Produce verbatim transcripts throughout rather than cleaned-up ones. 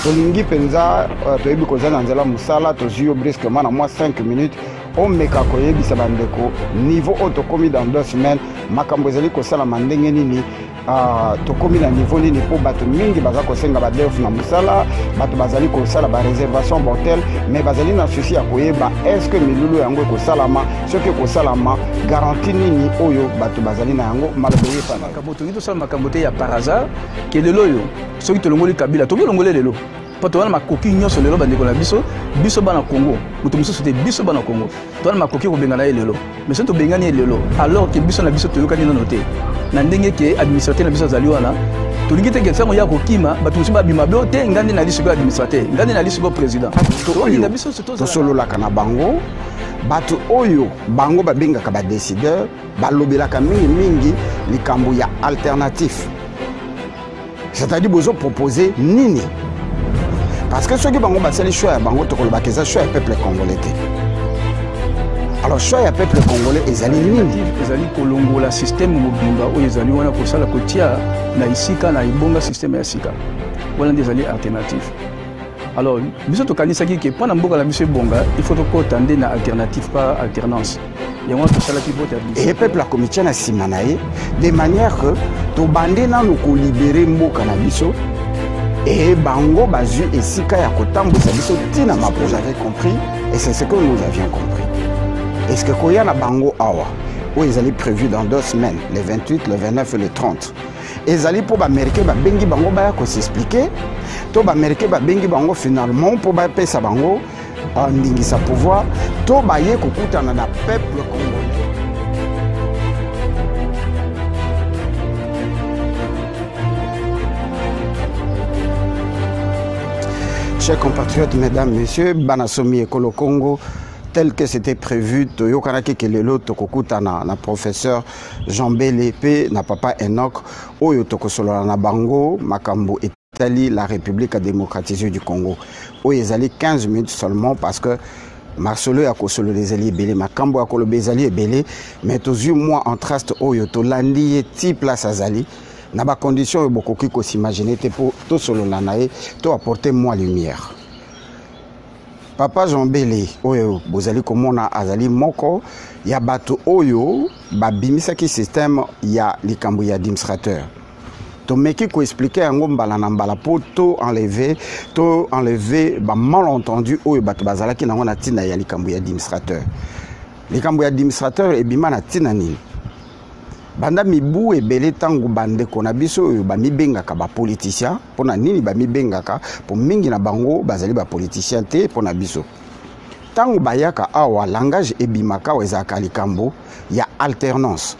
tolingi penza toyebi kozana nzela musala tozio brusquement na moi cinq minutes on meka koyebisa bandeko niveau auto komi dans deux semaines makambo ezali kosala mandenge nini Uh, tokomi na niveau nini po bato mingi baza kosenga ba def na musala bato bazali kosala ba réservation hotel mais bazali na souci ya koyeba est-ce que milulu yango kosalama soki kosalama garantie nini oyo bato bazali na yango malobeye pana makambo to ngito sala makambo te ya par hasard ke lelo yo soki tolongoli kabila to longole lelo poto wana makoki nyonso lelo bandeko na biso biso bana Congo mutu mususu te biso bana Congo to wana makoki ko bengana lelo mais soki to bengani lelo alors que biso na biso to yokani na noté na ndenge ke administrateur na biso zali wana tolingi te ke sango ya kokima bato mususu babima bio te ngandi na liso ko administrateur ngandi na liso ko président to oyo na biso to solola kana bango bato oyo bango babengaka ba décideur balobelaka mingi mingi likambo ya alternatif c'est-à-dire bozo proposer nini parce que ceux qui bango basali choix bango to koloba keza choix peuple congolais. Alors choix ya peuple congolais ezali nini ezali kolongola système mobimba oyo ezali wana kosala kotia na isika na ibonga système ya sika wana ezali alternatif. Alors biso to kanisaki ke pona mboka la biso bonga il faut to tendre na alternative pas alternance. Et moi to sala ki bote et peuple la comité na simanae de manière que to bande na no ko libérer mboka na biso. Et bango bazu et sika ya kotambo sa biso tina ma vous avez compris et c'est ce que nous avions compris. Est-ce que koya na bango awa où ils allaient prévu dans deux semaines le vingt-huit, le vingt-neuf et le trente. Ils allaient pour américain ba bengi bango ba ko s'expliquer. To ba américain ba bengi bango finalement pour ba pesa bango en ndingi sa pouvoir to ba ye kokutana na peuple congolais. Chers compatriotes, mesdames, messieurs, Banasomi Ekolo Congo, tel que c'était prévu, Toyo Kanake Kelelo, Tokokuta na, na professeur Jean Belépé, na papa Enoch, Oyo Tokosolo na Bango, Makambo Italie, la République démocratisée du Congo. Oyo Ezali quinze minutes seulement parce que Marcelo a kosolo les alliés belé, Makambo a kolo bezali belé, mais tous yeux moi en traste Oyo Tolandi ti place Azali. Na ba condition beaucoup qui ko s'imaginer pour tout solo nanae to apporter moi lumière. Papa Jean Belé oyo bozali komona azali moko ya bato oyo ba bimisa ki système ya likambo ya administrateur. To meki ko expliquer yango mbala na mbala po to enlever to enlever ba malentendu oyo bato bazala ki nango na tina ya likambo ya administrateur. Likambo ya administrateur e bima na tina nini? Banda mibu ebele tangu bande kona biso oyo ba mibengaka ba politicien pona nini ba mibengaka po mingi na bango bazali ba politicien te pona biso tangu bayaka awa langage ebimaka wezaka likambo ya alternance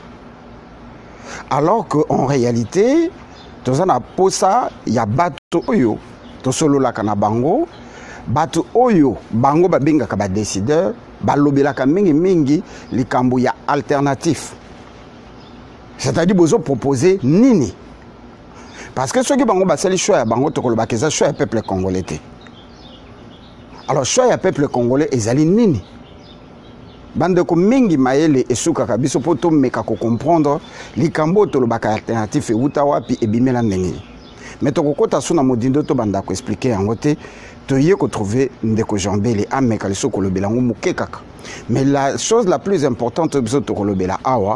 alors que en réalité tozana posa ya bato oyo to solola kana bango bato oyo bango ba bengaka ba décideur ba lobelaka mingi mingi likambo ya alternatif. C'est-à-dire bozo proposer nini parce que ceux qui bango basali choix ya bango to koloba keza choix ya peuple congolais. Alors choix ya peuple congolais ezali nini bande ko mingi maele esuka kabiso poto meka ko comprendre likambo to lobaka alternatif e uta wapi e bimela ndenge mais to kokota suna modindo to banda ko expliquer yango te to ye ko trouver ndeko jambele ameka liso ko lobela ngo mukekaka mais la chose la plus importante biso to ko lobela awa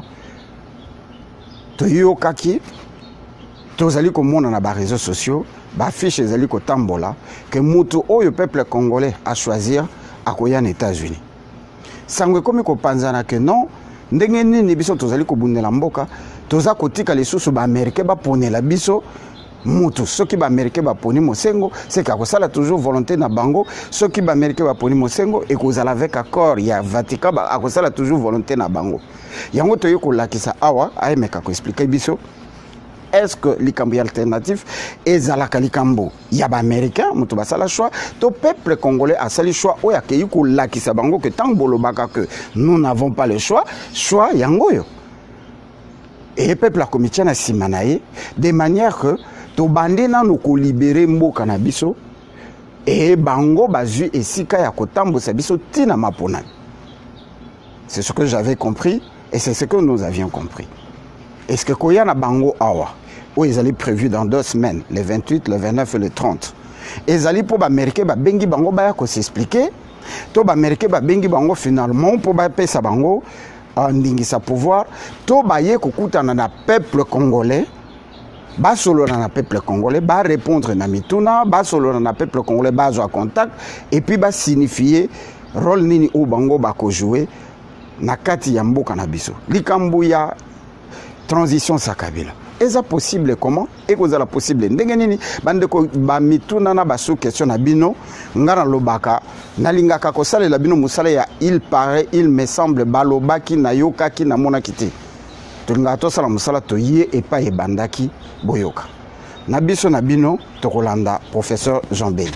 Toyo kaki, tozali komona na ba réseaux sociaux, ba fiche ezali ko tambola que mutu oyo peuple congolais a choisir akoya na États-Unis. Sangwe komi ko panzana que non, ndenge nini biso tozali ko bundela mboka, toza kotika lisusu ba américain ba ponela biso mutu soki ba américain ba poni mosengo, c'est ka kosala toujours volonté na bango, soki ba américain ba poni mosengo et kozala avec accord ya Vatican ba akosala toujours volonté na bango. Yango toyo ko lakisa awa aimeka ko expliquer biso est-ce que likambo alternatif ezalaka likambo ya ba américain mutu basala choix to peuple congolais a sali choix oya ke yiko lakisa bango que tant bolobaka que nous n'avons pas le choix choix yango yo et peuple a comité na simanae de manière que to bande na no ko libérer mboka na biso et bango bazu esika ya kotambo sa biso tina mapona. C'est ce que j'avais compris. Et c'est ce que nous avions compris. Est-ce que Koya na bango awa, où ils allaient prévu dans deux semaines, le vingt-huit, le vingt-neuf et le trente. ezali po ba américain ba bengi bango ba ya ko s'expliquer to ba américain ba bengi bango finalement po ba pesa bango ndingisa pouvoir to ba ye kokutana na peuple congolais ba solo na peuple congolais ba répondre na mituna ba solo na peuple congolais ba zo contact et puis ba signifier rôle nini o bango ba ko jouer na kati ya mboka na biso likambo ya transition sakabila est-ce possible comment et que la possible ndenge nini bande ko ba mituna na ba sous question na bino ngara lobaka nalingaka ko sala la bino musala ya il paraît il me semble balobaki na yoka ki na mona kiti tulinga to sala musala to ye et pas e bandaki boyoka na biso na bino to kolanda professeur Jean Béli.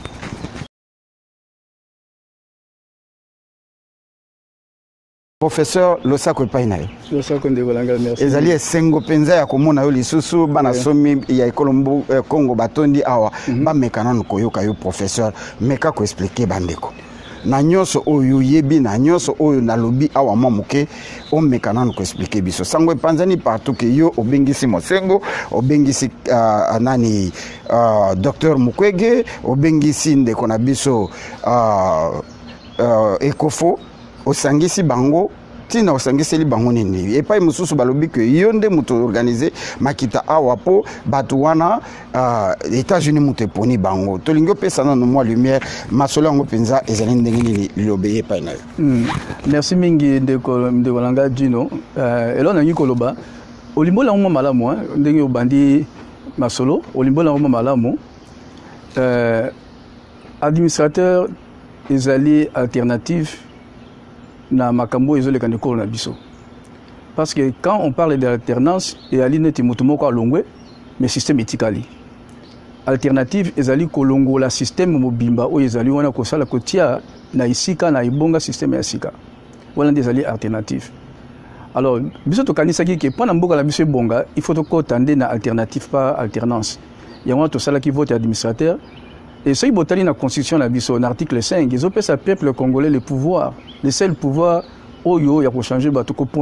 Professeur Losako Painae. Losako Ndekolanga, merci. Ezali esengo penza ya komona yo lisusu bana somi ya ekolombo Congo batondi awa ba mekana koyoka yo professeur meka ko expliquer bandeko. Na nyoso oyo yebi na nyoso oyo na lobi awa mamuke o mekana ko expliquer biso. Sango panzani partout que yo obengisi mosengo, obengisi uh, nani uh, docteur Mukwege, obengisi ndeko na biso uh, uh, Ekofo osangisi bango tina osangisi li bango nini et pas mususu balobi que yonde muto organiser makita awapo batu wana uh, États-Unis muto poni bango tolingo pesa na no moi lumière masolo ngo penza ezali ndenge nini lobeye pa na mm. Merci mingi ndeko ndeko langa dino euh elona ngi koloba olimbo la ngo malamu ndenge obandi masolo olimbo la ngo malamu euh administrateur ezali alternative na makambo ezoleka ndeko na biso parce que quand on parle d'alternance et ali neti mutumo ko longwe mais système éthique alternative ezali kolongo la système mobimba o ezali wana ko sala ko tia na isika na ibonga système ya sika wana ezali alternative. Alors biso to kanisa ki ke pona mboka la biso bonga il faut to ko tande na alternative pas alternance ya wana to sala ki vote administrateur. Et ce qui est dans la Constitution, dans l'article cinq, ils ont fait à peuple congolais le pouvoir, le seul pouvoir où il y a changé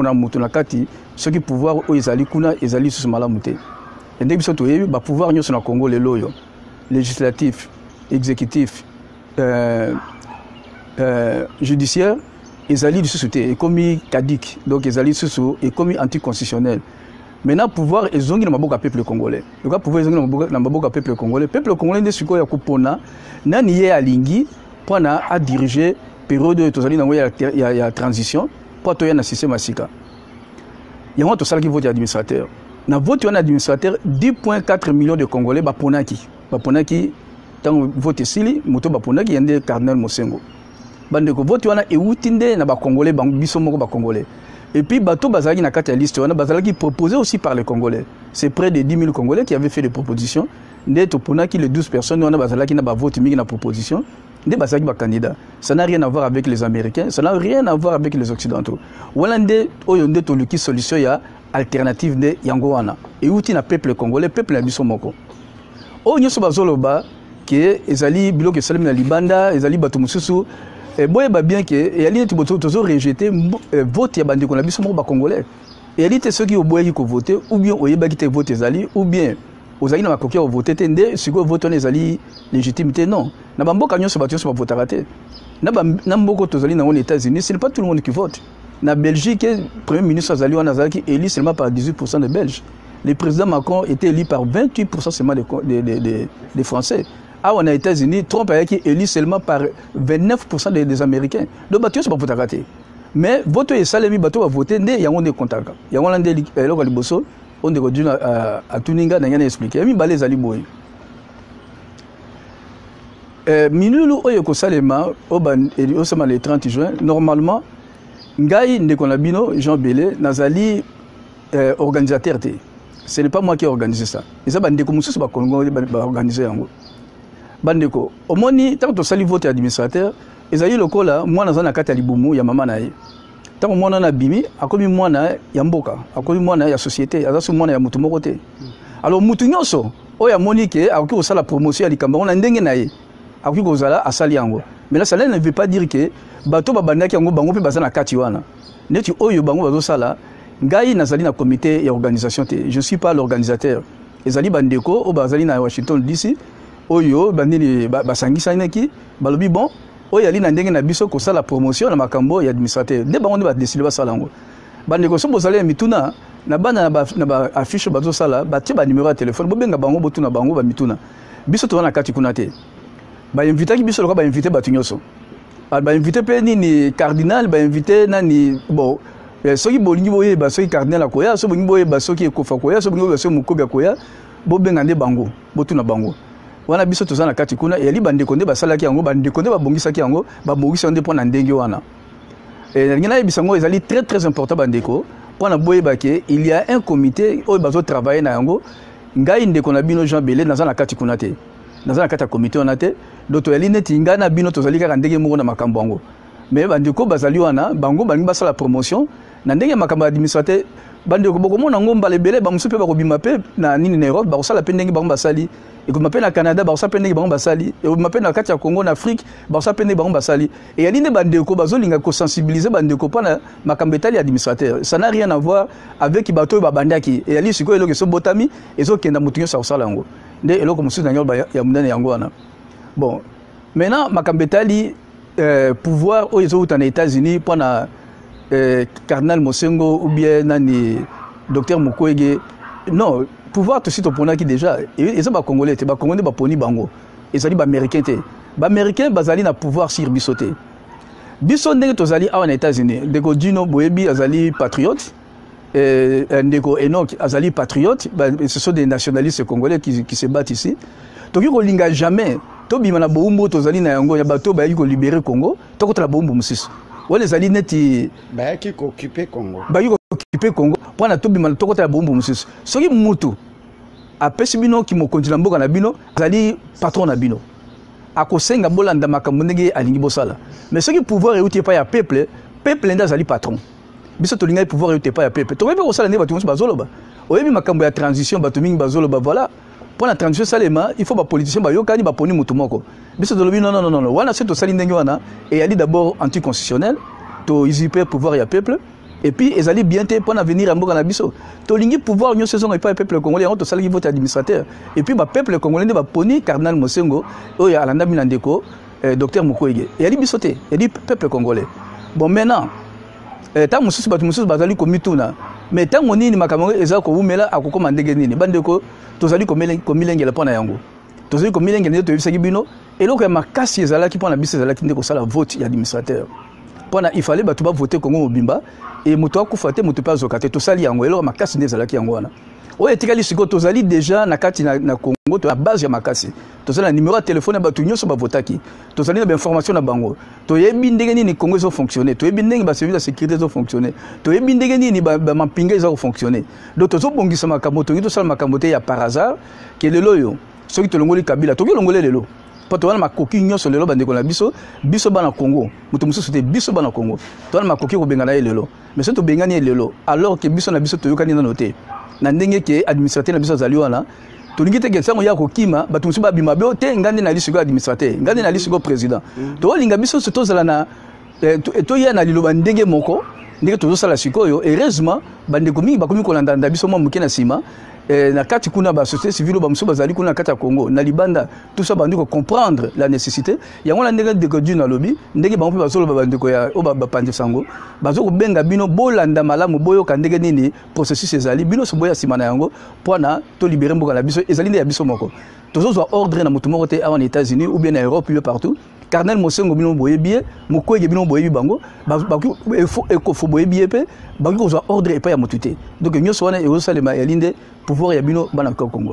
ce qui pouvoir où ils allaient kuna ils allaient sous malamuté. Et dès que ils ont pouvoir sur le Congo les loyo, législatif, exécutif, euh, euh, judiciaire, ils allaient sous société, et comme caduc, donc ils allaient sous et comme anticonstitutionnel. Maintenant, pouvoir est zongi na maboka peuple congolais. Le cas pouvoir est zongi na maboka peuple congolais. Peuple congolais ne suko ya kupona na nié alingi pour na à diriger période de tozali na ya ya transition pour to ya na système asika. Il y a un total qui vote administrateur. Na vote un administrateur dix virgule quatre millions de Congolais ba ponaki. Ba ponaki tant vote sili moto ba ponaki yande Cardinal Mosengo. Bande ko vote wana e wutinde na ba Congolais ba biso moko ba Congolais. Et puis, Bato Bazali n'a qu'à liste, Bazali proposé aussi par les Congolais. C'est près de dix mille Congolais qui avaient fait des propositions. Net au qui les douze personnes, on a Bazali qui n'a pas voté la proposition. Des Bazali candidat. Ça n'a rien à voir avec les Américains, ça n'a rien à voir avec les Occidentaux. Hollande, Oyonde, Toluki, solution, il y a alternative de Yangoana. Et où il y a peuple congolais, peuple la Bissomoko. Oh, nous sommes Zoloba, qui est Ezali, Bilok, Salim, Libanda, Ezali, Batoumussou. Et boye ba bien que et ali to to rejeter vote ya bandi ko na biso mo ba congolais et ali te ceux qui au boye ko voter ou bien oyeba ki te vote ezali ou bien ozali na makoki o voter te nde siko vote on ezali légitimité non na ba mboka nyoso ba nyoso ba voter raté na ba na mboko tozali na aux États-Unis c'est pas tout le monde qui vote na Belgique premier ministre azali wana azali élu seulement par dix-huit pour cent de Belges le président Macron était élu par vingt-huit pour cent seulement des des des des Français. Ah, on a aux États-Unis, Trump a été élu seulement par vingt-neuf pour cent des, des Américains. Donc, bateau, c'est pas pour rater. Mais, vote et salami, bateau va voter, il y a un des contacts. Il y a un des liboso, on est revenu à Tuninga, il y a expliqué. Il y a des aliboy. Minulu, Oyoko Salema, le trente juin, normalement, Ngaï Ndekonabino, Jean Bélé, Nazali, organisateur. Ce n'est pas moi qui ai organisé ça. Et ça, c'est comme ça que organisé. Bandeko, au moni, tant que tu vote administrateur, ils ont eu le cola, moi, dans un cas, il y a maman. Tant que moi, on a bimi, à comme moi, il y a mboka, à comme moi, il y a société, à ce moment, il y a mutumo côté. Alors, mutunyoso, il y a monique, à qui on la promotion à l'Ikamba, on a un dengue naïe, à qui on a à Saliango. Mais là, ça ne veut pas dire que bateau babanda qui a un bango peut baser na katiwana. Netu oyo bango bazo sala, ngai nazali na comité et organisation. Je ne suis pas l'organisateur. Ezali bandeko, au bazali na Washington D C. oyo bandini basangisa neki balobi bon oyo ali na ndenge na biso ko sala promotion na makambo ya administrateur de bango ba décider ba sala ngo bande ko so bozali mituna na bana na ba affiche bazo sala ba tie ba numéro ya téléphone bo benga bango botuna bango ba mituna biso to na kati kuna te ba inviter ki biso lo ba inviter ba tunyoso ba inviter pe ni cardinal ba inviter nani bon soki bolingi boye ba soki cardinal akoya so bolingi boye ba soki ekofa koya so bolingi ba soki mukobi akoya bo benga nde bango botuna bango wana biso to na kati kuna yali bande konde ba salaki yango bande konde ba bongisa ki yango ba bongisa nde pona ndenge wana et ngina bisango ezali très très important bandeko pona boye bake il y a un comité oyo bazo travailler na yango ngai ndeko na bino Jean Belé naza na kati kuna te naza na kati ya comité wana te doto yali neti nga na bino tozali kaka ndenge moko na makambo yango mais bandeko bazali wana bango balingi basala promotion na ndenge makambo administrateur bandeko bokomona ngomba lebele ba musupe bakobima pe na nini na Europe bakosala pe ndenge bango basali et comme appelle na Canada bakosala pe ndenge bango basali et comme appelle na kati ya Congo na Afrique bakosala pe ndenge bango basali et yali nde bandeko bazolinga ko sensibiliser bandeko pana makambo etali administrateur ça n'a rien à voir avec bato babandaki et yali siko eloko so botami ezo kenda mutunyo sa osala ngo nde eloko mususu na nyolba ya mundane yango wana bon maintenant makambo etali euh, pouvoir aux autres États-Unis pendant euh, Cardinal Mosengo ou bien nani docteur Mukwege non pouvoir tout suite opona qui déjà et ça ba congolais te ba congolais ba poni bango et ça dit ba américain te ba américain bazali na pouvoir sur bisoté biso ndenge tozali a aux États-Unis ndeko Dino Boyebi azali patriote et ndeko Enoch azali patriote ce sont des nationalistes congolais qui qui se battent ici donc il kolinga jamais to bima na bombo tozali na yango ya bato ba yiko libérer Congo to kotala bombo musiso wale zali neti ba yiki ko occuper Congo ba yiko occuper Congo pona to bima to kotala bombo musiso soki mutu apesi bino ki mo kontinent mboka na bino zali patron na bino akosenga bolanda makambo ndenge alingi bosala mais soki pouvoir euti pa ya peuple peuple nda zali patron biso to linga pouvoir euti pa ya peuple to yeba kosala ne batu musu bazoloba oyebi makambo ya transition batu mingi bazoloba voilà. Pour la transition salema, il faut que les politiciens soient pas poni mutumoko. Biso de non non non non. Wana c'est to sali ndenge wana et ali d'abord anticonstitutionnel, to usurper pouvoir ya peuple et puis ils allaient bien te pour venir à mboka na biso. To lingi pouvoir nyo saison et pas peuple congolais, on to sali vote administrateur. Et puis ba peuple congolais ba poni Cardinal Mosengo, o ya alanda minandeko, docteur Mukwege. Et ali bisoté, et dit peuple congolais. Bon maintenant, tant mususu batu mususu bazali komituna. Mais tant moni ni makambo eza ko umela akokoma ndenge nini bandeko tozali komilengela pona yango tozali komilengela nde toyebisaki bino eloko ya makasi ezalaki pona biso ezalaki nde kosala vote ya administrateur pona il fallait bato ba voter Congo mobimba et moto akufa te moto pe azoka te tosali yango eloko makasi nde ezalaki yango wana oyo etikali siko tozali déjà na kati na, na Congo to la base ya makasi tozali na numéro ya téléphone ya bato nyonso bavotaki tozali na bainformation na bango toyebi ndenge nini Congo ezo fonctionner toyebi ndenge ba service de sécurité ezo fonctionner toyebi ndenge nini ba mapinga ezo fonctionner donc tozobongisa makambo tongi tosala makambo te ya par hasard ke lelo yo soki tolongoli Kabila toki longole lelo po towana makoki nyonso lelo bandeko na biso biso bana Congo moto mosusu te biso bana Congo towana makoki ko bengana ye lelo mais soki tobengani ye lelo alors que biso na biso toyokani na note na ndenge ke administrateur na biso azali wana tolingi te kesango ya kokima bato musu babima be te ngande na lisiko administrateur ngande na lisiko président to linga biso to zala na to ya na liloba ndenge moko ndenge tozo sala sikoyo heureusement bandeko mingi bakomi kolanda nda biso mo muke na sima na kati kuna ba société civile ba musu bazali kuna kati ya Congo na libanda tout ça bandiko comprendre la nécessité yango la ndenge de Dieu na lobby ndenge bango pe bazolo bandiko ya o ba pande sango bazoko benga bino bolanda malamu boyo ka ndenge nini processus ezali bino so boya sima na yango pona to libérer mboka na biso ezali nde ya biso moko tozo zo ordre na mutu moko te en États-Unis ou bien en Europe ou partout Cardinal Mosengo bino boyebi Mukwege bino boyebi bango ba faut eko boyebi pe ba ko zo ordre et pas ya mutu te donc nyoso wana e osalema ya linde pouvoir ya bino bana Congo.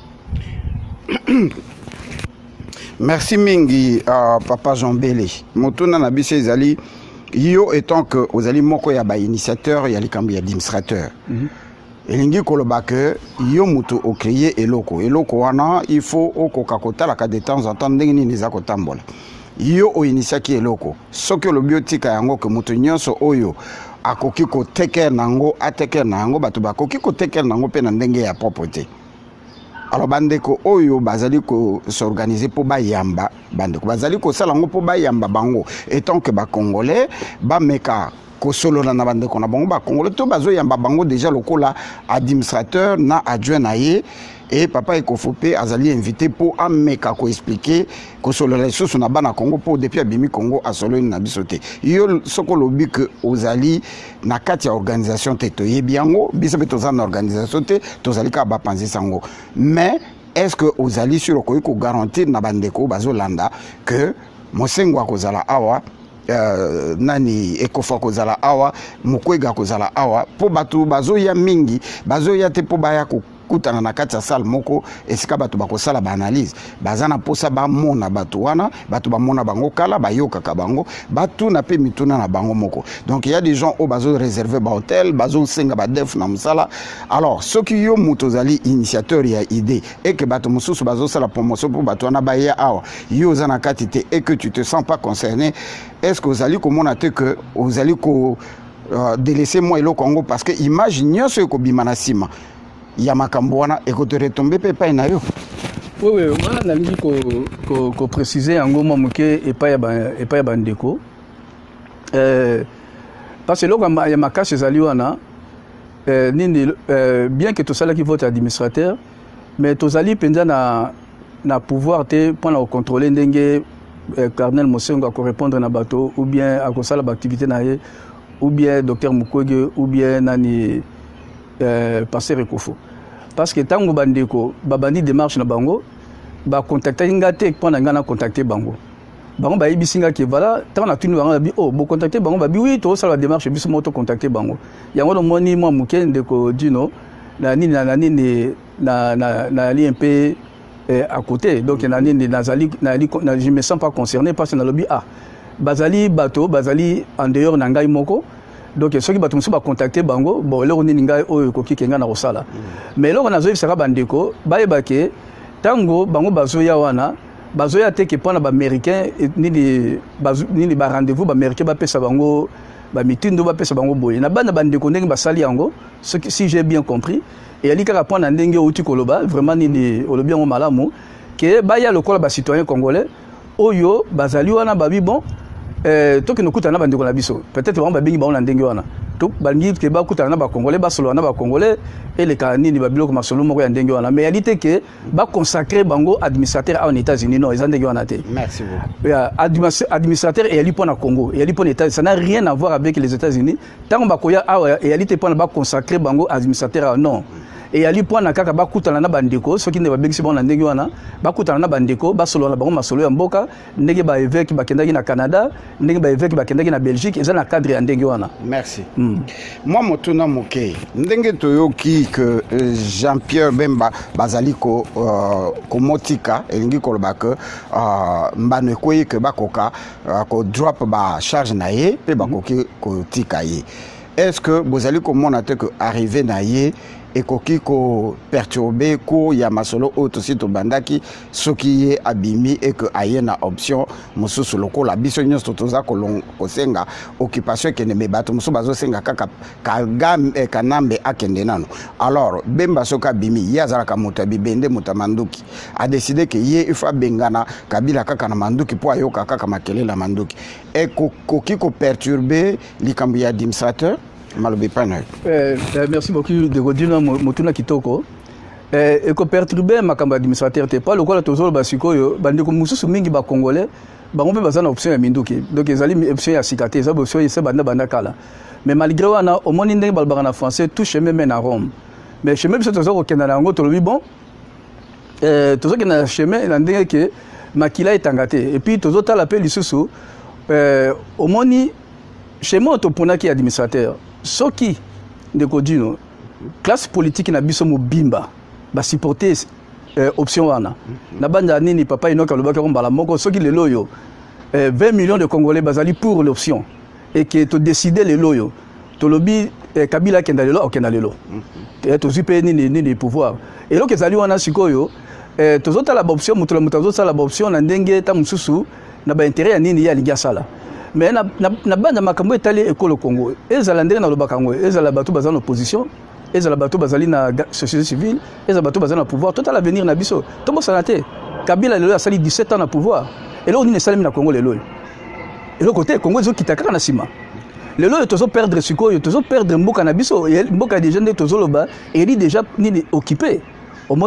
Merci mingi uh, papa Jean Belé motuna na biso ezali yo étant que ozali moko ya ba initiateur ya likambi ya administrateur mm -hmm. Elingi koloba que yo mutu o créer eloko eloko wana il faut okoka kotala ka de temps en temps ndenge nini za kotambola yo o initiaki eloko soki lo biotika yango ke mutu nyonso oyo akoki ko teker nango ateker nango bato bakoki ko teker nango pe na ndenge ya propreté alors bandeko oyo bazali ko s'organiser pour bayamba bandeko bazali ko sala ngo pour bayamba bango étant que ba congolais ba meka ko solo na bandeko na bango ba congolais to bazo yamba bango déjà lokola administrateur na adjoint na ye et papa Ekofopé azali invité pour ameka ko expliquer que sur les ressources na bana Congo pour depuis abimi Congo a solo na bisoté yo soko lobi que ozali na kati ya organisation te to yebiango biso beto na organisation te tozali ka ba panzi sango mais est-ce que ozali sur ko ko garantir na bandeko bazolanda que mosengo akozala awa Uh, nani ekofa kozala awa mukwega kozala awa po batu bazoya mingi bazoya te po baya kutana na kati ya salle moko esika batu bakosala ba analyse bazana posa ba mona batu wana batu ba mona bango kala bayoka ka bango batu na pe mituna na bango moko donc il y a des gens au bazo réserver ba hôtel bazo senga ba def na musala alors ceux qui yo mutozali initiateur ya idée et que batu mususu bazo sala promotion pour batu na baya awa yo zana kati te et que tu te sens pas concerné. Est-ce que vous allez comment on que vous allez euh, délaisser moi et le Congo parce que imaginez ce que bimanasima ya makambwana et que te retomber pe pa inayo. Oui oui, moi na lingi ko ko ko préciser en goma muke et pas et pas bandeko. Euh parce que là il y a ma cache ezali wana euh nini euh, bien que tout ça là qui vote administrateur mais tozali penza na na pouvoir te pour na contrôler ndenge Cardinal Mosengo a répondre na bateau ou bien à cause de l'activité naie ou bien docteur Mukwege ou bien nani euh, passer Ekofo parce que tango bandeko babandi démarche na bango ba contacter ngate pour na ngana contacter bango bango ba ibisinga ke voilà tant na tunu bango bi oh bo contacter bango ba bi oui to ça la démarche biso moto contacter bango yango no moni moi mukende ko dino na nini na nini na na na li un peu à côté donc nani nazali je me sens pas concerné parce que na lobby ah bazali bato bazali en dehors na ngai moko donc ceux qui bato musu ba contacter bango bon lero nini ngai oyo ko kikenga na kosala mais lero nazo sera bandeko bayeba ke tango bango bazoya wana bazoya te ke pona ba américain nini bazo nini ba rendez-vous ba américain ba pesa bango ba mitindo ba pesa bango boye na bana bandeko ndenge basali yango si j'ai bien compris et ali kaka pona ndenge outi koloba vraiment nini olobi yango malamu ke baya lokola ba citoyen congolais oyo bazali wana babi bon euh to ke nokuta na bandeko na biso peut-être ba bingi ba na ndenge wana to bangi ke ba kuta na ba congolais ba solo na ba congolais et les kanini ba biloko masolo moko ya ndenge wana mais réalité ke ba consacrer bango administrateur aux États-Unis non ils ndenge wana te merci beaucoup ya administrateur et ali pona Congo et ali pona États ça n'a rien à voir avec les États-Unis tant ba koya et ali te pona ba consacrer bango administrateur non et ali pona kaka ba kutana na bandeko ceux qui ne ba bengisi bon na ndenge wana ba kutana na bandeko ba solo na bango masolo ya mboka ndenge ba évêque ba kendaki na Canada ndenge ba évêque ba kendaki na Belgique eza na cadre ya ndenge wana merci mm. Moi motuna moke ndenge toyoki que euh, Jean-Pierre Bemba bazali ko euh, ko motika elingi ko ba que euh, mbano koyi que ba koka euh, ko drop ba charge na ye pe ba koki ko tika ye est-ce que vous allez comment on que arriver na ye et koki ko perturber ko ya masolo auto sito bandaki ce qui est abimi et que ayena option mususu loko la biso nyonso toza ko kosenga occupation ke ne me bato musu bazo senga kaka kagam e kanambe akende nano alors Bemba soka bimi yazala ka moto bibende mutamanduki a décidé que ye il faut bengana kabila kaka na manduki po ayoka kaka makele la manduki et koki ko perturber likambo ya administrateur. Euh, merci beaucoup de Godina Motuna Kitoko. Et que perturber ma campagne administrateur, pas le quoi toujours basiko yo, bandeko mususu mingi ba congolais, ba on peut baser na option ya minduki. Donc ils allaient option ya sikate, ça option ya banda banda kala. Mais malgré wana au monde ndenge balbara na français tout chemin mène à Rome. Mais chemin biso toujours au Canada ngo to lobi bon. Euh toujours que na chemin na ndenge que makila etangate et puis toujours ta l'appel lisusu euh au monde chemin to pona ki administrateur. Soki de Kodino, classe politique na biso mobimba, ba supporter euh, option wana. Na banda nini papa inoka lobaka kombala moko soki le loyo euh, vingt millions de Congolais bazali pour l'option et que to décider le loyo. To lobi euh, Kabila kenda lelo o kenda lelo. Et to zipe nini nini pouvoir. Et donc ezali wana sikoyo euh, to zota la option mutula mutazo sala la option na ndenge ta mususu na ba intérêt ya nini ya liga sala. Mais na na banda makambo etali ekolo Congo ezala ndenge na lobaka ngo ezala bato bazana opposition ezala bato bazali na société civile ezala bato bazana pouvoir total avenir na biso tombo sanate Kabila lelo asali dix-sept ans na pouvoir et là on ne salimi na Congo lelo et le côté Congo zo kitaka na sima lelo tozo perdre siko tozo perdre mboka na biso mboka déjà ne tozo loba et il déjà ni occupé au moni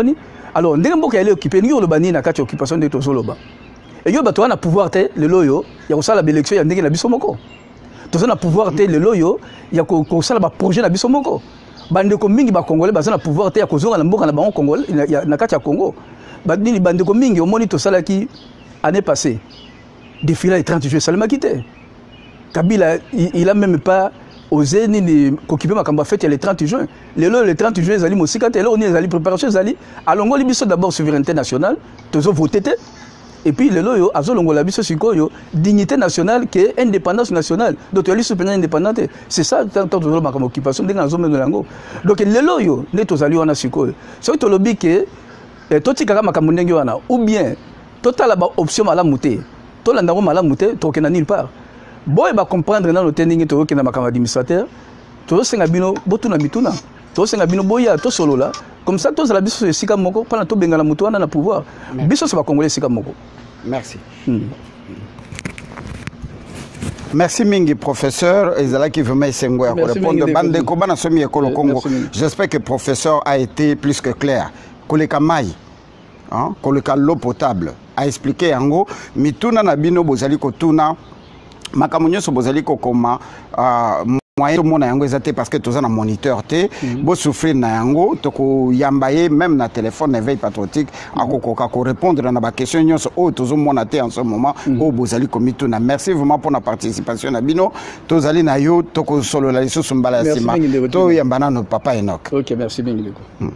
Alors ndenge mboka elle est occupée ngi oloba ni na kati occupation de tozoloba et yo bato na pouvoir te le loyo ya ko sala élection ya ndenge na biso moko toza na pouvoir te le loyo ya ko ko sala ba projet na biso moko bande ko mingi ba congolais baza na pouvoir te ya ko zonga na mboka na bango congolais na kati ya Congo bande bande ko mingi omoni to sala ki année passée défilé le trente juillet Salma quitté Kabila il a même pas osé ni occuper ma campagne fête le trente juin le le trente juin zali mosikate là on est zali préparation zali alongo libiso d'abord souveraineté nationale tozo voté et puis le loyo azolongo la biso sikoyo dignité nationale qui est indépendance nationale donc tu as l'issue indépendante c'est ça tant tozo ma occupation de nazo meno lango donc le loyo ne tozali wana sikoyo so to lobi ke toti kaka makambo ndenge wana ou bien total ba option mala muté to la ndako mala muté to kena nulle part boy ba comprendre na no tendingi to kena makambo administrateur to senga bino botuna bituna to senga bino boya to solo là comme ça to la biso sika moko pana to benga la mutu wana na pouvoir biso se ba congolais sika moko. Merci. Hmm. Merci mingi professeur ezala qui veut me sengo ya répondre bande ko bana somi ekolo Congo. J'espère que professeur a été plus que clair. Koleka mai hein koleka l'eau potable a expliqué yango mituna na bino bozali ko tuna makamunyo so bozali ko koma euh moyen to mona yango ezate parce que toza na moniteur te bo souffrir na yango to ko yambaye même na téléphone éveil patriotique akoko ka ko répondre na ba question nyonso o tozo mona te en ce moment o bozali ko mituna. Merci vraiment pour la participation na bino tozali na yo to ko solo la lisusu mbala sima to yambana no papa Enoch. OK, merci mingi.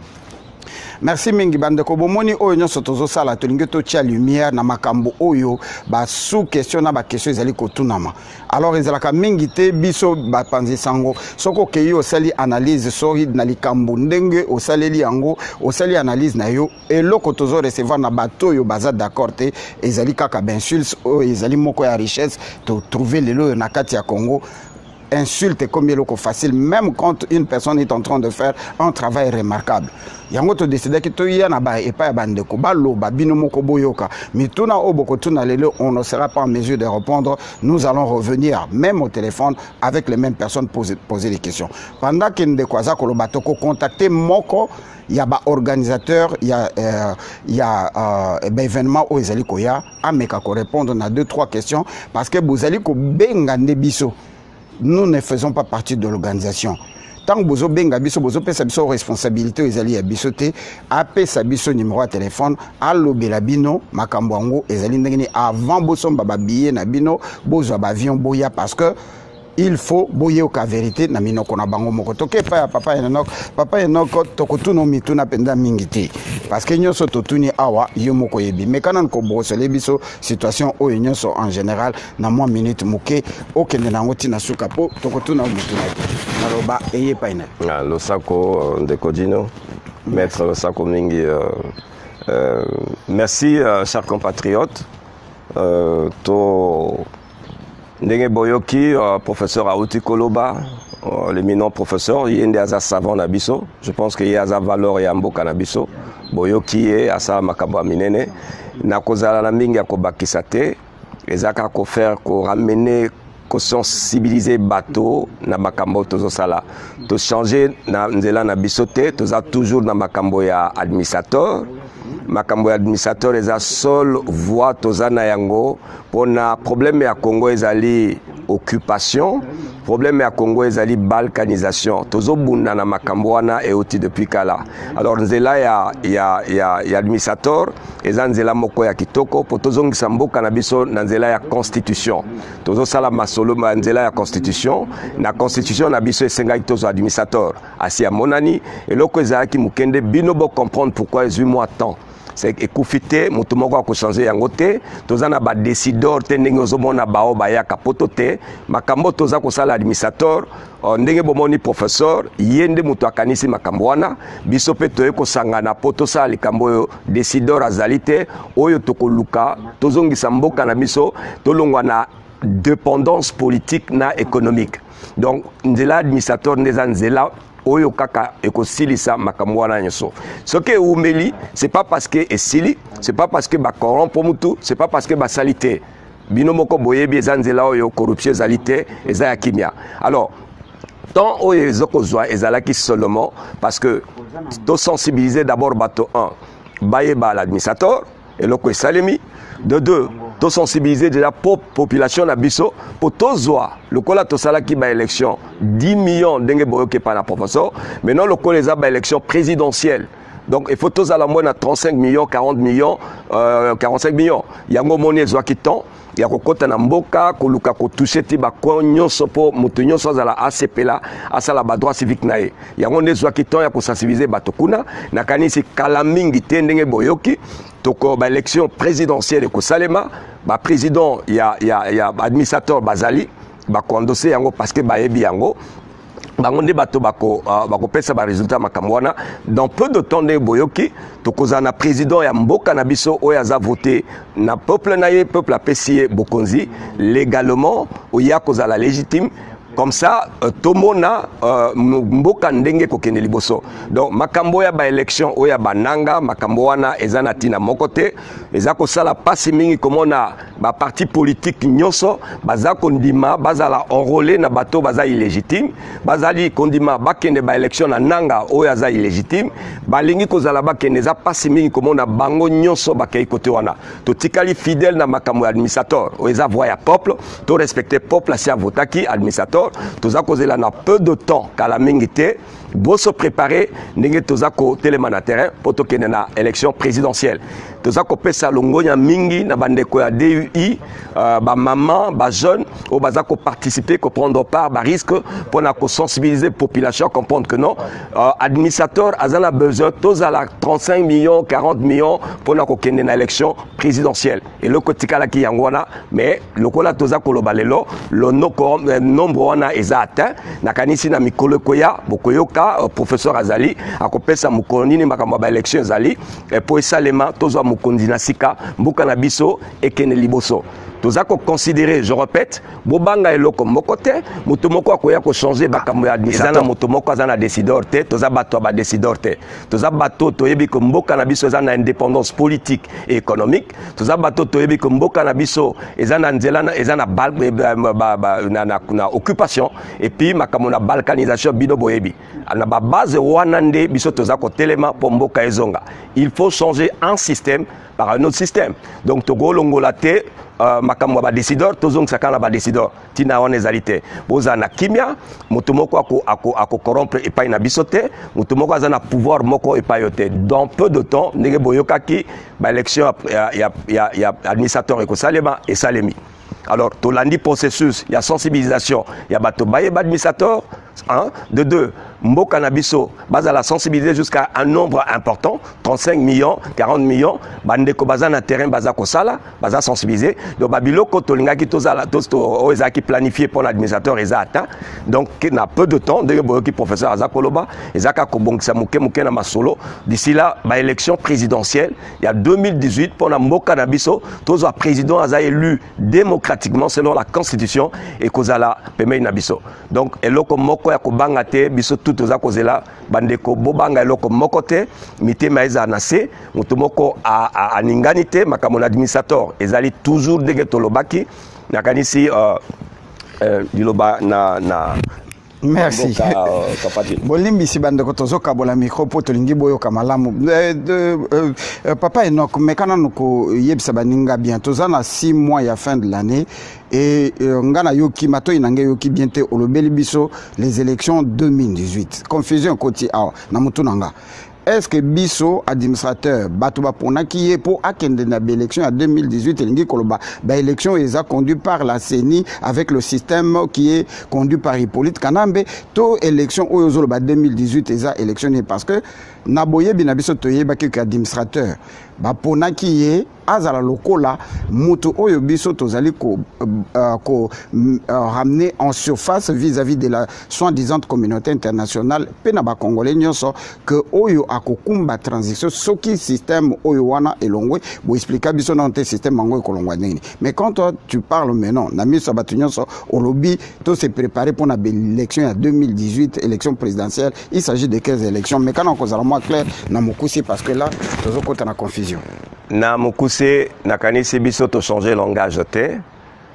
Merci mingi bande ko bomoni oyo nyonso tozo sala to lingi to tia lumière na makambo oyo ba sous question na ba question ezali ko tunama. Alors ezalaka mingi te biso ba panzi sango soko ke yo sali analyse sori na likambo ndenge o saleli yango o sali analyse na yo eloko tozo recevoir na bato yo baza d'accord te ezali kaka insulte o ezali moko ya richesse to trouver lelo na kati ya Congo. Insulte comme il est facile, même quand une personne est en train de faire un travail remarquable. Yango to décider que to yana ba et pas bande ko balo ba binomo ko boyoka. Mais tout na oboko tout na lelo on ne sera pas en mesure de répondre. Nous allons revenir même au téléphone avec les mêmes personnes poser poser des questions. Pendant que ndekwaza ko lobato ko contacter moko il y a ba organisateur il y a euh, il y a euh, ben événement au ezali ko ya ameka ko répondre na deux trois questions parce que bozali ko benga ndebiso. Nous ne faisons pas partie de l'organisation. Tant que vous benga biso bozo pesa biso responsabilité ezali ya biso te apesa biso numéro de téléphone alobela bino makambo yango ezali ndenge avant boso baba billet na bino bozo ba avion boya parce que il faut boyer au cas vérité na minoko na bango moko toke pa ya papa Enoch papa Enoch tokotuno mituna penda mingiti parce que nyonso totuni awa yo moko yebi mais kana ko brosser biso situation o nyonso en général na moi minute muke okende na ngoti na suka po tokotuna mituna naloba eye pa ina ah lo sako de Kodino maître lo sako mingi euh, euh, merci euh, chers compatriotes euh, to Ndenge Boyoki, euh, professeur Aouti Koloba, euh, l'éminent professeur, il y a des savants nabiso. Je pense qu'il y a des valeurs et ambo canabiso. Boyoki est à sa makabo aminene. Nakozala na mingi akobakisate. Ezaka ko faire ko ramener ko sensibiliser bateau na makambo tozo sala. To changer na nzela na bisote, toza toujours na makambo ya administrateur. Makambo ya administrateur eza seule voie toza na yango pona problème ya Congo ezali occupation, problème ya Congo ezali balkanisation. Tozo bunda na makambo wana euti depuis kala. Alors nzela ya ya ya, ya administrateur eza nzela moko ya kitoko po tozongisa mboka na biso na nzela ya constitution. Tozo sala masolo ma nzela ya constitution, na constitution na biso esenga tozo administrateur. Asi ya monani eloko ezalaki mukende bino bo comprendre pourquoi huit mois temps. C'est écoufité mutumoko ko changer yango te tozana ba décideur te ndenge ozomona bao ba ya kapoto te makambo toza ko sala administrateur ndenge bomoni professeur yende mutu akanisi makambo wana biso pe toye ko sangana poto sala likambo yo décideur azalite oyo tokoluka tozongisa mboka na biso tolongwa na dépendance politique na économique. Donc nzela administrateur ndeza nzela oyo kaka ekosilisa makambo wana nyoso. Ce que umeli, c'est pas parce que esili, c'est pas parce que ba corrompre mutu, c'est pas parce que ba salité. Binomoko boyebi ezanzela oyo corruption zalité eza ya kimia. Alors tant oyo ezokozwa ezalaki seulement parce que to sensibiliser d'abord bato un bayeba l'administrateur et loko esalemi. De deux, to sensibiliser déjà pour population na biso pour tozoa lokola to sala ki ba élection dix millions ndenge boyoke pa na professeur. Maintenant lokola les ba élection présidentielle. Donc il faut tous à la moyenne à trente-cinq millions, quarante millions, euh, quarante-cinq millions. Yango monnaie zwa ki temps. Il y a kokota na mboka koluka ko toucher ti ba ko nyonso po moto nyonso za la A C P la asala ba droit civique nae. Yango ne zwa ki temps ya ko sensibiliser bato kuna na kanisi kala mingi te ndenge boyoki. Donc, l'élection présidentielle de Kosalema, le président, il y a, y a, y a administrateur Bazali, bah condosé yango parce que bah ebi yango, bah on débat bako bako pesa ba résultat makamwana. Dans peu de temps de boyoki, tokozana président ya mboka na biso oyaza voté na peuple naie peuple apprécié bokonzi légalement oya kozala légitime. Comme ça, euh, Tomona, euh, mboka ndenge kokene liboso. Donc, makambo ya ba élection, oya bananga, makambo wana ezana tina mokote, ezako sala pasi mingi komona ba parti politique nyonso, bazako ndima, bazala enrôlé na bato baza illégitime, bazali kondima bakende ba élection na nanga oya za illégitime, balingi kozala bakende za pasi mingi komona bango nyonso bakei kote wana. To tikali fidèle na makambo ya administrateur, oya voix ya peuple, to respecter peuple si a votaki administrateur. Toza causé là na peu de temps qu'à la mingité, bon se préparer, n'engé toza ko téléman na terrain pour toquer na élection présidentielle. Toza ko pesa longo ya mingi na bandeko ya D U I, euh, ba maman, ba jeune, au baza ko participer, ko prendre part, ba risque pour na ko sensibiliser population, comprendre que non, euh, administrateur azana besoin toza la trente-cinq millions, quarante millions pour na ko kende na élection présidentielle. Et le kotika la ki yangwana, mais le kola toza ko lobalelo, le nombre wana eza atteint na kanisi na mikolo koya bokoyoka uh, professeur Azali akopesa mukonini makambo ba élection Azali et pour esalema tozwa mukondi na sika mbuka na biso ekene liboso toza ko considérer je répète bobanga eloko mokote muto moko akoya ko changer bakambo ya administrateur muto moko azana décideur te toza bato ba décideur te toza bato toyebi ko mboka na biso ezana indépendance politique et économique toza bato toyebi ko mboka na biso ezana nzela ezana bal na na occupation et puis makambo na balkanisation bino boyebi na ba base wana nde biso toza ko telema po mboka ezonga il faut changer un système par un autre système donc togo longola te Uh, makambo ba décideur tozong sakana ba décideur tina wana ezalité boza na kimia moto moko ako ako ako corrompre et pas na bisote moto moko azana pouvoir moko et pas yote dans peu de temps ndenge boyokaki ba élection ya ya ya, ya administrateur et ko salema et salemi alors tolandi processus il y a sensibilisation il y a bato baye ba administrateur hein de deux mboka na biso baza la sensibiliser jusqu'à un nombre important trente-cinq millions quarante millions bandeko baza na terrain baza ko sala baza sensibiliser donc babiloko tolingaki tozala tosto oezaki planifié pour l'administrateur eza atteint donc na peu de temps de boyoki professeur Azakoloba ezaka ko bongisa muke muke na masolo d'ici là ba élection présidentielle il y a deux mille dix-huit pour na mboka na biso tozo président aza élu démocratiquement selon la constitution et kozala pemei na biso donc eloko moko ya ko bangate biso tout oza kozela bandeko bobanga eloko moko te mitema eza na se moto moko a aningani te makambo na administrateur ezali toujours ndenge tolobaki nakanisi euh, euh, diloba na na merci bolimbi si bandeko tozoka bola micro po tolingi boyo kamalamu papa Enoch mekana nuko yebisa baninga bientôt za na six mois ya fin de l'année et ngana yoki mato inange yoki bientôt olobeli biso les élections deux mille dix-huit confusion koti awa na mutunanga. Est-ce que biso administrateur batuba pona qui est pour akende na élection en deux mille dix-huit elingi koloba ba élection est conduit par la C E N I avec le système qui est conduit par Hippolyte Kanambe to élection oyozolo ba deux mille dix-huit eza électionné parce que naboye binabiso toyeba que administrateur ba pona qui est azala lokola mutu oyo biso tozali ko euh, ko euh, ramener en surface vis-à-vis de la soi-disant communauté internationale pena ba congolais nyonso que oyo akokumba transition soki système oyo wana elongwe bo expliquer biso dans tes système mango kolongwa nini mais quand toi tu parles maintenant na miso batu nyonso au lobby tout se préparer pour na élection en deux mille dix-huit élection présidentielle il s'agit de quinze élections mais quand on cause moins clair na mokusi parce que là tozo kota na confusion na mokuse na kanisi biso to changer langage te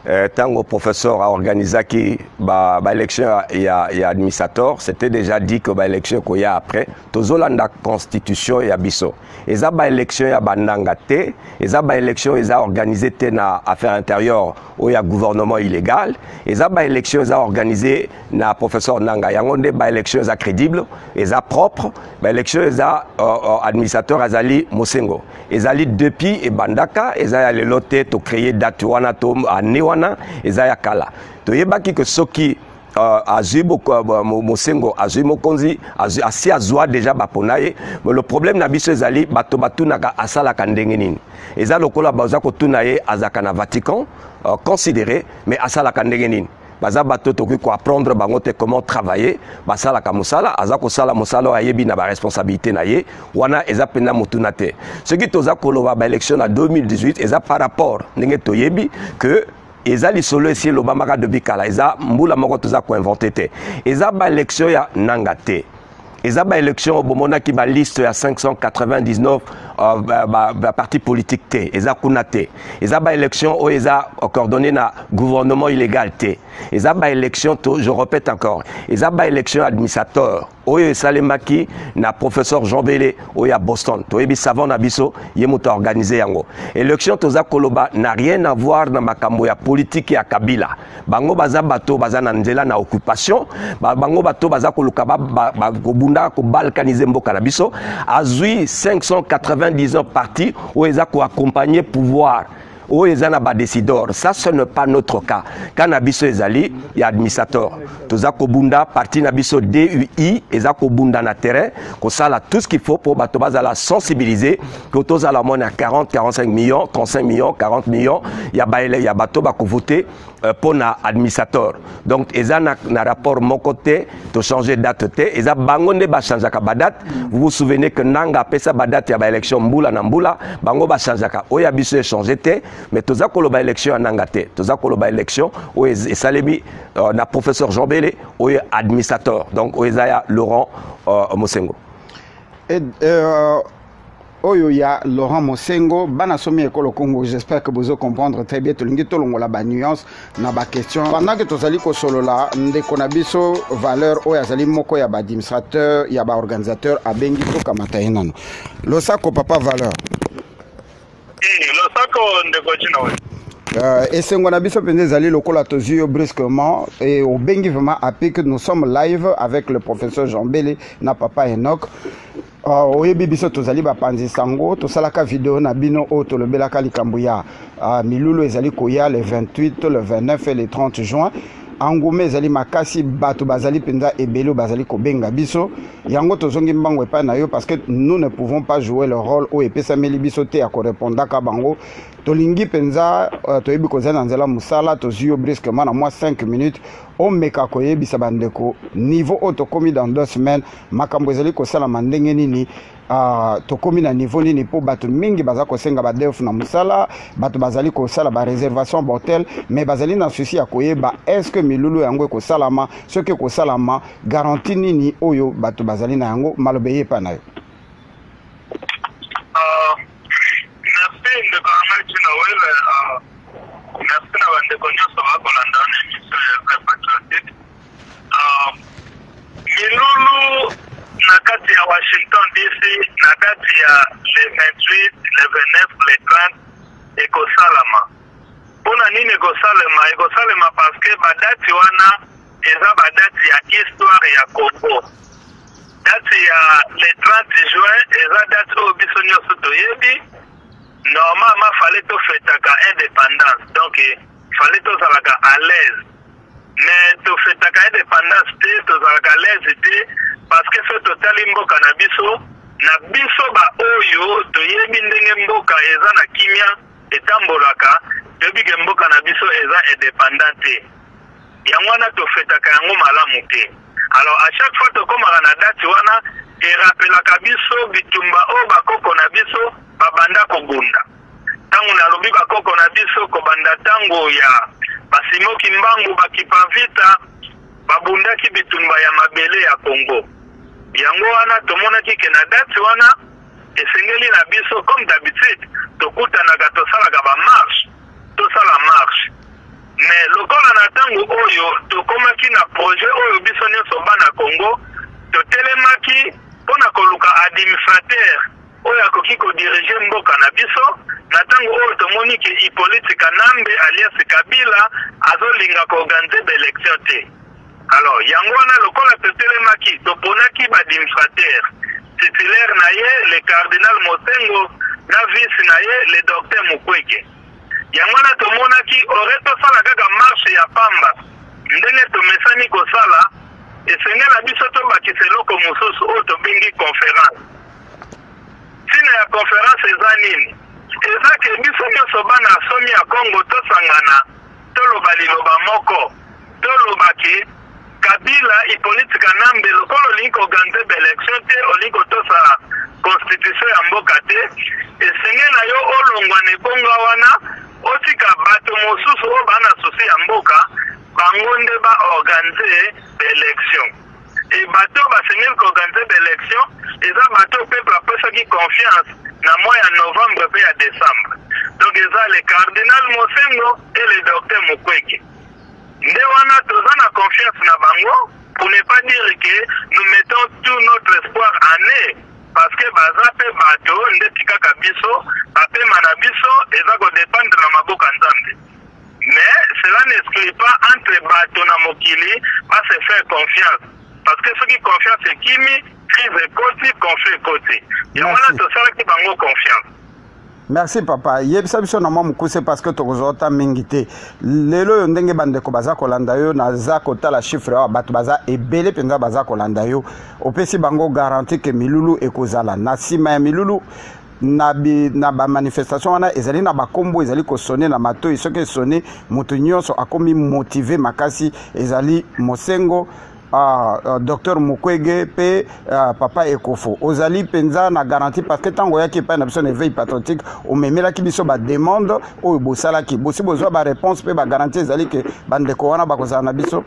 Euh, tant que professeur a organisé qui bah, bah élection et administrateur, c'était déjà dit que bah élection qu'il y a après, tous la constitution et abisso. Et ça bah élection ya bandanga té, et ça bah élection ils a organisé na affaires intérieures où il y a gouvernement illégal, et ça bah élection ils a organisé na professeur Nanga yangonde bah élection ils a crédible, et ça propre, bah élection ils a euh, administrateur Azali Mosengo. Ils a depuis et bandaka, ils a les loté to créer date wana to année ezaya kala to yebaki que soki azui Mosengo azui mokonzi asi azwa déjà baponaye, mais le problème na biso ezali bato batunaka asala kandenge nini eza lokola baza kotuna ye azaka na Vatican considéré, mais asala kandenge nini baza bato to ko apprendre bango te comment travailler basala ka musala azako sala musala ayebi na ba responsabilité na ye wana eza pena mutuna te ce qui toza koloba ba élection en deux mille dix-huit eza par rapport ndenge to yebi que eza lisolo esi lobamaka de bikala eza mbula moko toza ko inventé te eza ba élection ya nanga te eza ba élection au bomona ki ba liste ya cinq cent quatre-vingt-dix-neuf euh, ba, ba, ba parti politique te eza kuna te eza ba élection o eza coordonné na gouvernement illégal te eza ba élection to, je répète encore eza ba élection administrateur oyo esalemaki na professeur Jean Bélé oyo à Boston toyebi savant na biso ye moto organisé yango élection toza koloba n'a rien à voir na makambo ya politique ya Kabila bango baza bato baza na nzela na occupation ba, bango bato baza koluka ba, ba, ba kobunda ko balkaniser mboka na biso azui cinq cent quatre-vingt-dix partis oyo eza ko accompagner pouvoir où ils ont des décideurs. Ça, ce n'est pas notre cas. Quand Nabiso Ezali, il y a administrateur. Tous à Kobunda, parti Nabiso D U I, ils ont Kobunda na terrain, qu'on sala tout ce qu'il faut pour Batobaz la sensibiliser, que tous à la monnaie à quarante, quarante-cinq millions, trente-cinq millions, quarante millions, il y a Baile, il y a Batoba qui voté pour na administrateur. Donc, ils ont un rapport mon côté, de changer de date, ils ont bangonde ba changer ka date. Vous vous souvenez que Nanga pesa date, il y a élection Mboula na Mboula, bango ba changer ka. Oya biso changer te. Mais tous koloba élection en Angate, tous koloba élection où est Salebi na professeur Jean Bélé où est administrateur donc où est Laurent euh, Mosengo. Et euh, oyo ya Laurent Mosengo bana somi ekolo Congo, j'espère que vous allez comprendre très bien tolingi tolongo la ba nuance na ba question pendant que tozali ko solo la ndeko na biso valeur oyo azali moko ya ba administrateur ya ba organisateur abengi to kamata enano losako papa valeur. Euh, et c'est on a biso penze ali lokola tozio brusquement et au bengi vraiment appris que nous sommes live avec le professeur Jean Bélé na papa Enoch euh oyebi biso tozali ba panzi sango to salaka vidéo na bino o to lobelaka likambo ya uh, milulu ezali koya le vingt-huit le vingt-neuf et le trente juin Angoumé zali makasi bato bazali penza ebelo bazali ko benga biso yango tozongi mbango epa na yo parce que nous ne pouvons pas jouer le rôle o epesa meli biso te ya ko répondre ka bango tolingi penza uh, toyebi kozana na nzela musala tozio brusquement na moi cinq minutes o meka koyebisa bandeko niveau o tokomi dans deux semaines makambo ezali ko sala mandenge nini Uh, tokomi na niveau nini po bato mingi baza ko senga ba def na musala bato bazali ko sala ba réservation hotel mais bazali na souci ya koyeba est-ce que milulu yango ko salama ce que ko salama garantie nini oyo bato bazali na yango malobeye pa na yo. Uh, merci de Kamal Chinawel uh, merci na bande konyo so ba kolanda ni monsieur patriotique uh, milulu na kati ya Washington D C na kati ya le vingt-huit le vingt-neuf le trente ekosalama pona nini ekosalema ekosalema parce que badati wana eza badati ya histoire ya Congo date ya le trente juin eza date oyo biso nyonso toyebi normalement fallait tofetaka indépendance donc fallait tozalaka à l'aise mais tofetaka indépendance te tozalaka à l'aise te parce que ce total mboka na biso na biso ba oyo toyebi ndenge mboka eza na kimia etambolaka toyebi ke mboka na biso eza indépendante yango wana tofetaka yango malamu te alors à chaque fois tokomaka na date wana erapelaka biso bitumba oyo bakoko na biso babanda kobunda ntango nalobi bakoko na biso kobanda ntango ya basimoki mbangu bakipa vita babundaki bitumba ya mabele ya Congo yango wana tomonaki ke na date wana esengeli na biso comme d'habitude tokutanaka tosalaka ba marche tosala marche oyo tokomaki na projet oyo biso nyonso bana Congo totelemaki mpona koluka administrateur oyo akoki kodirige mboka na biso na ntango oyo tomoni ke Hippolyte Kanambe alias Kabila azolinga koorganize baélection te. Alors yango wana lokola totelemaki toponaki baadministrateur titulaire na ye le cardinal Mosengo na vice na ye le docteur Mukwege. Yango wana tomonaki ore tosala kaka marche ya pamba ndenge tomesani kosala esengela biso tobakisa eloko mosusu oyo tobengi conférence. Sina ya conférence eza nini? Eza ke biso nyonso bana asomi ya Congo tosangana toloba liloba moko tolobaki Kabila Hippolyte Kanambe lokolo olingi koorganize baélection te olingi kotosa constitution ya mboka te esengela yo olongwa na ebonga wana otika bato mosusu oyo bana susi ya mboka bango nde baorganize baélection. E bato basengeli koorganize baélection eza bato peuple apesaki confiance na mois ya novembre pe ya décembre. Donc eza le cardinal Mosengo et le docteur Mukwege. Nde wana toza na confiance na bango pour ne pas dire que nous mettons tout notre espoir en eux parce que baza pe bato nde tikaka biso bapema na biso eza kodépendre na maboka nzambe. Mais cela n'exclut pas entre bato na mokili ba se faire confiance parce que ceux qui confiance ekimi crise ekoti conflit ekoti. Yango wana tosalaki bango confiance. Merci papa. Yebisa biso na mwa mukuse parce que tokozota mingi te. Lelo yo ndenge bandeko baza kolanda yo na za kotala chiffre wa bato baza ebele penza baza kolanda yo. Opesi bango garantie que milulu ekozala. Na sima ya milulu na bi na ba manifestation wana ezali na bakombo ezali ko sonner na mato isoke sonner mutu nyonso akomi motivé makasi ezali Mosengo Ah, uh, docteur Mukwege pe uh, papa Ekofo ozali penza na garantie parce que tango yaki pa na biso ne veille patriotique o memela ki biso ba demande o bosala ki bosi bozwa ba réponse pe ba garantie ezali ke bandeko wana bakozala na biso.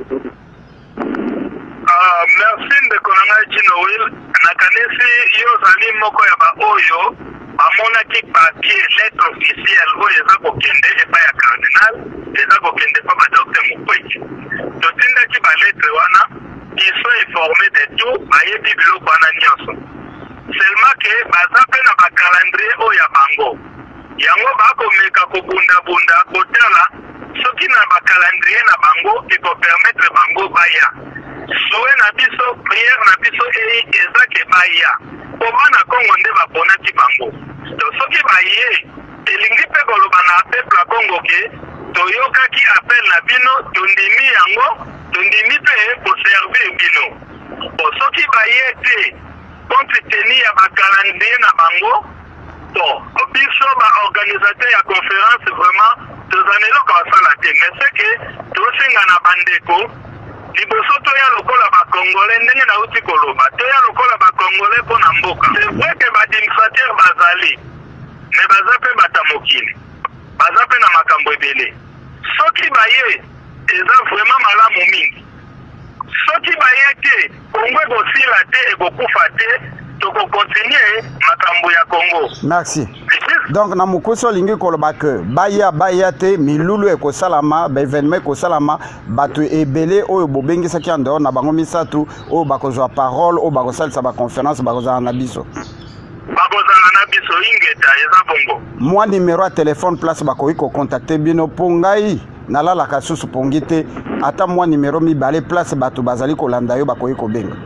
Ah, merci ndeko nanga Chino Will na kanesi yo zali moko ya ba oyo amona ki papier lettre officielle oyo eza kokende epa ya cardinal eza kokende pa ba docteur Mukwege totinda ki ba lettre wana ils sont informés de tout, bayebi biloko wana nyonso. Seulement que baza pe na ba calendrier oyo ya bango. Yango bakomeka kobunda-bunda kotala soki na ba calendrier na bango eko permettre bango baya. Souhait na biso, prière na biso e eza ke baya. Po bana Congo nde baponaki bango. To soki baye elingi pe koloba na peuple ya Congo ke toyokaki appel na bino tondimi yango tondimi pe pour servir bino. Bon, soki baye te compte tenu ya ba calendrier na bango bon biso ba organisateur ya conférence vraiment tozanelo ka sala te mais c'est que tosenga na bandeko liboso toya lokola ba congolais ndenge na uti koloba toya lokola ba congolais pona mboka c'est vrai que ba administrateur bazali mais baza pe batamokili baza pe na makambo ebele soki baye eza vraiment malamu mingi soki baye te Congo ekosila te ekokufa te toko continue makambo ya Congo. Merci. Donc na mukuso lingi koloba ke baya baya te milulu ekosalama ba événement ekosalama bato ebele oyo bobengisa ki ando na bango misatu oyo bakozwa parole oyo bakosalisa ba conférence bakozala na biso bakozala na biso ingeta eza bongo moi numéro ya téléphone place bakoki ko contacter bino pongai nalala kasusu pongite ata moi numéro mibale place bato bazali kolanda yo bakoki kobenga.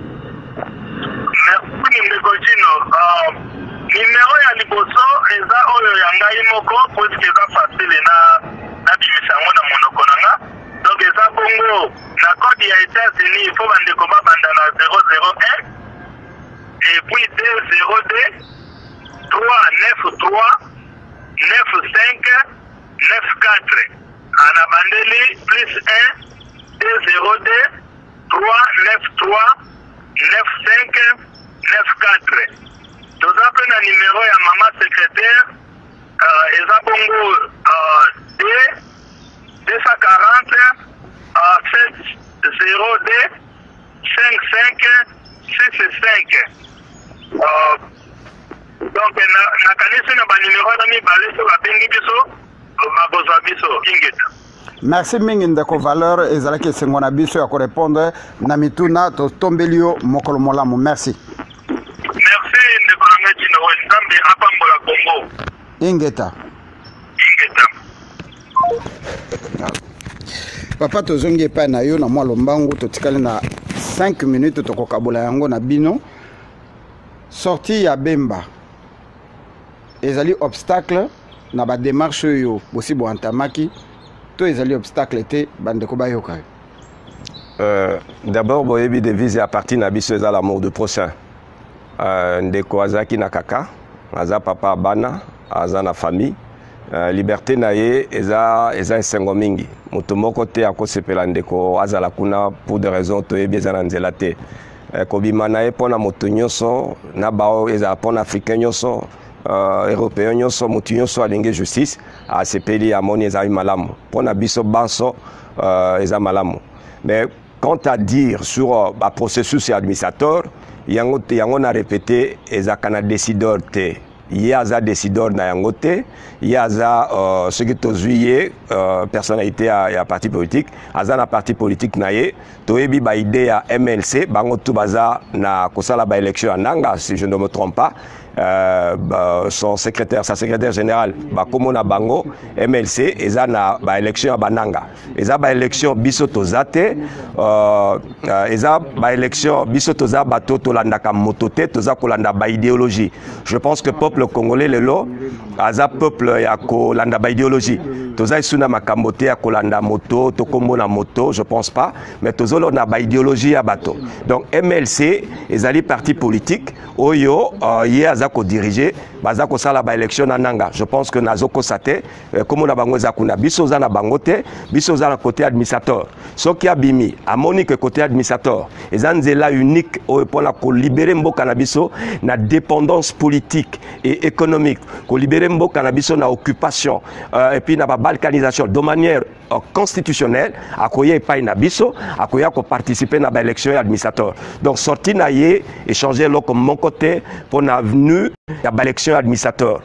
Merci ndeko Chino. Uh, numéro ya liboso eza oyo ya ngai moko puisque eza facile na na bimisa yango na monoko nanga. Donc eza bongo na code ya États-Unis il faut bandeko babanda na zéro zéro un et puis deux zéro deux trois neuf trois neuf cinq neuf quatre. Ana bandeli plus un deux zéro deux trois neuf trois neuf cinq neuf quatre. Toza pe na numéro ya maman secrétaire euh, eza bongo euh, deux cent quarante euh, sept zéro deux cinq cinq six cinq. Euh, donc na, na kanisi na ba numéro na mibale so babengi biso bakozwa biso ingeta. Merci mingi ndeko valeur ezalaki esengo na biso ya korépondre na mituna totombeli yo mokolo molamu. Merci. Merci ndeko na ngai Tino Nzambe apambola Congo. Ingeta. Ingeta. Papa tozongi epai na yo na mwa lombangu totikali na cinq minutes tokokabola yango na bino. Sorti ya Bemba ezali obstacle na ba démarche yo bosi bo antamaki to ezali obstacle te bandeko bayoka. Euh, d'abord boyebi devise à partir na biso eza l'amour du prochain. Euh, ndeko azaki na kaka, aza papa bana, aza na famille. Euh, liberté na ye eza eza esengo mingi. Moto moko te akosepela ndeko azala kuna pour des raisons toyebi eza na nzela te. Euh, kobima na ye pona moto nyonso na bao eza pona africain nyonso. Euh, européen nyonso moto nyonso alingi justice asepeli amoni ezali malamu pona biso banso euh, eza malamu. Mais quant à dire sur le euh, processus administrateur, yango te yango na répété ezaka na décideur te. Yaza décideur na yango te, yaza euh, ce qui tozuye euh, personnalité à, à parti politique, aza na parti politique na ye, toyebi ba idée à M L C, bango tu baza na kosala ba élection à Nanga si je ne me trompe pas. Euh, bah, son secrétaire, sa secrétaire générale, bah, comme on a bango, M L C, et ça na bah, élection à Bananga. Et ça bah, élection bisotozate, euh, et ça bah, élection bisotoza bato tolanda kam motote, toza kolanda ba idéologie. Je pense que peuple congolais le lo, aza peuple ya kolanda ba idéologie. Toza isuna makambote ya kolanda moto, tokombo na moto, je pense pas, mais tozolo na ba idéologie à bato. Donc M L C, ezali parti politique, oyo euh, yé ko diriger bazako sala ba élection na Nanga. Je pense que nazoko sate comme on a bango zakuna biso za na bangote biso za na côté administrateur soki abimi amoni que côté administrateur ezanzela unique pour la ko libérer mboka na biso na dépendance politique et économique, ko libérer mboka na biso na occupation euh, et puis na ba balkanisation de manière euh, constitutionnelle akoye pa na biso akoya ko participer na ba élection administrateur. Donc sorti na ye échanger lo comme mon côté pour na venu ya ba élection administrateur.